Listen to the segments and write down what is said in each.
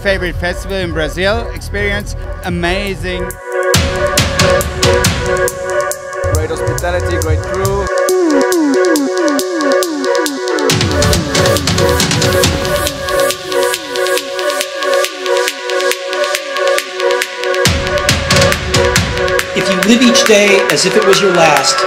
favorite festival in Brazil. Experience amazing. Great hospitality, great crew. If you live each day as if it was your last,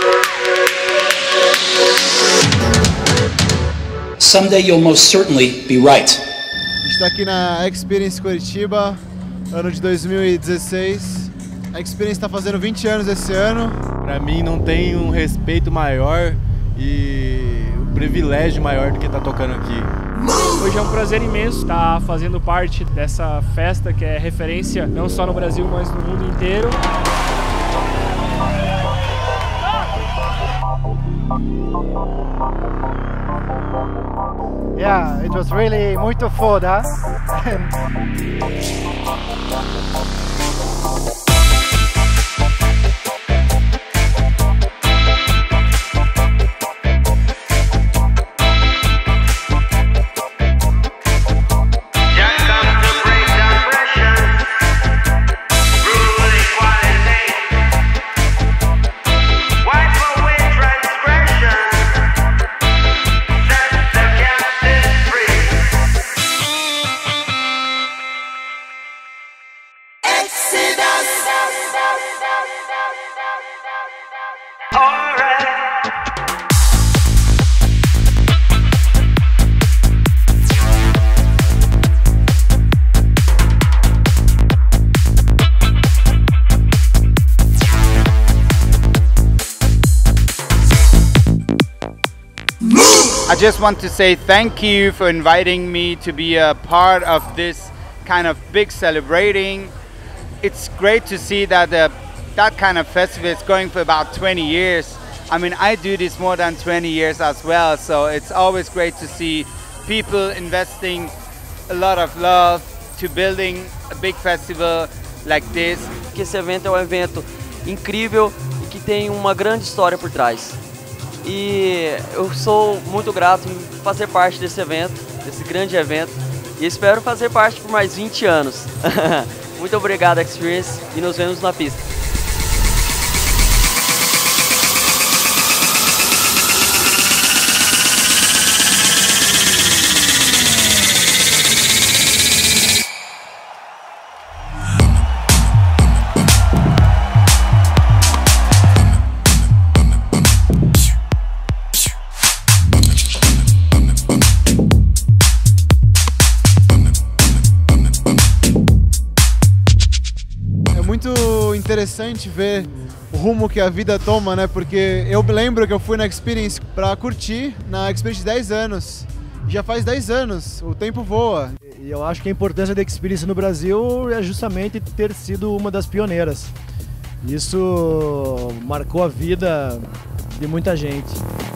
someday you'll most certainly be right. A gente está aqui na Experience Curitiba, ano de 2016. A Experience está fazendo 20 anos esse ano. Para mim não tem um respeito maior e um privilégio maior do que estar tocando aqui. Hoje é um prazer imenso estar fazendo parte dessa festa que é referência não só no Brasil, mas no mundo inteiro. Yeah, it was really muito foda. I just want to say thank you for inviting me to be a part of this kind of big celebrating. It's great to see that that kind of festival is going for about 20 years. I mean, I do this more than 20 years as well, so it's always great to see people investing a lot of love to building a big festival like this. Que esse evento é um evento incrível e que tem uma grande história por trás. E eu sou muito grato em fazer parte desse evento, desse grande evento, e espero fazer parte por mais 20 anos. Muito obrigado, Experience, e nos vemos na pista. Muito interessante ver o rumo que a vida toma, né? Porque eu lembro que eu fui na Experience para curtir, na Experience de 10 anos. Já faz 10 anos, o tempo voa. E eu acho que a importância da Experience no Brasil é justamente ter sido uma das pioneiras. Isso marcou a vida de muita gente.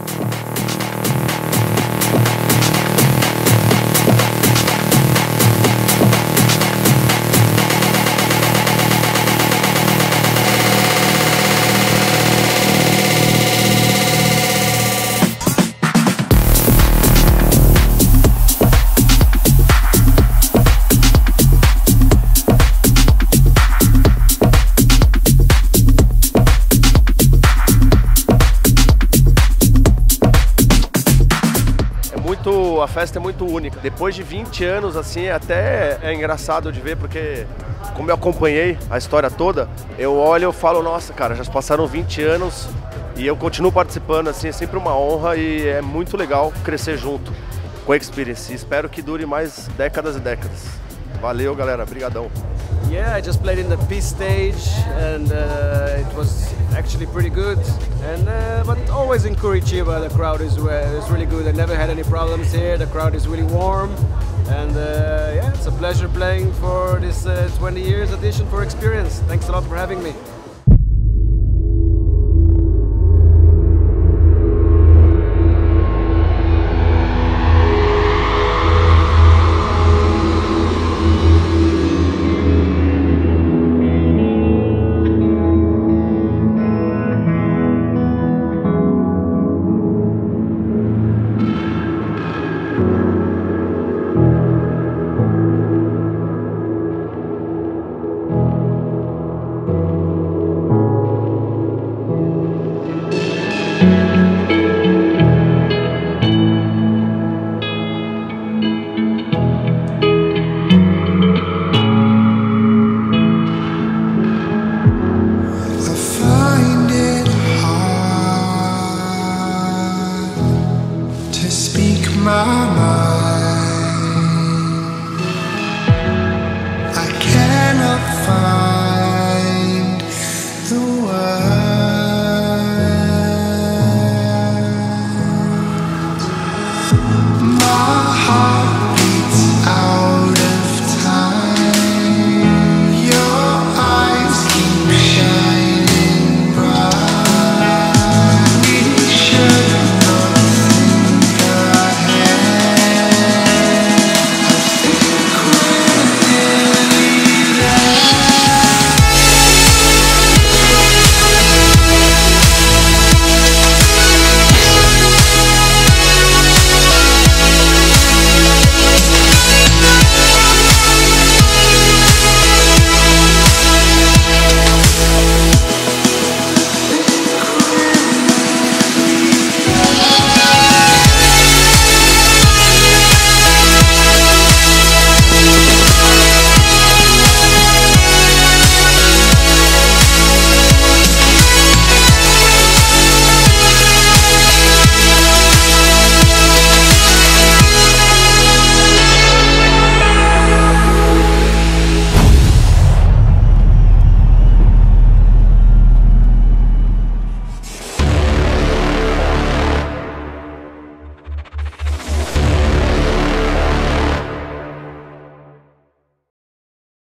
A festa é muito única. Depois de 20 anos, assim, até é engraçado de ver, porque como eu acompanhei a história toda, eu olho e falo, nossa, cara, já passaram 20 anos e eu continuo participando, assim, é sempre uma honra e é muito legal crescer junto com a Experience. Espero que dure mais décadas e décadas. Valeu, galera. Brigadão. Yeah, I just played in the peace stage and it was actually pretty good. And but always in Curitiba, the crowd is really good. I never had any problems here. The crowd is really warm, and yeah, it's a pleasure playing for this 20 years edition for Experience. Thanks a lot for having me.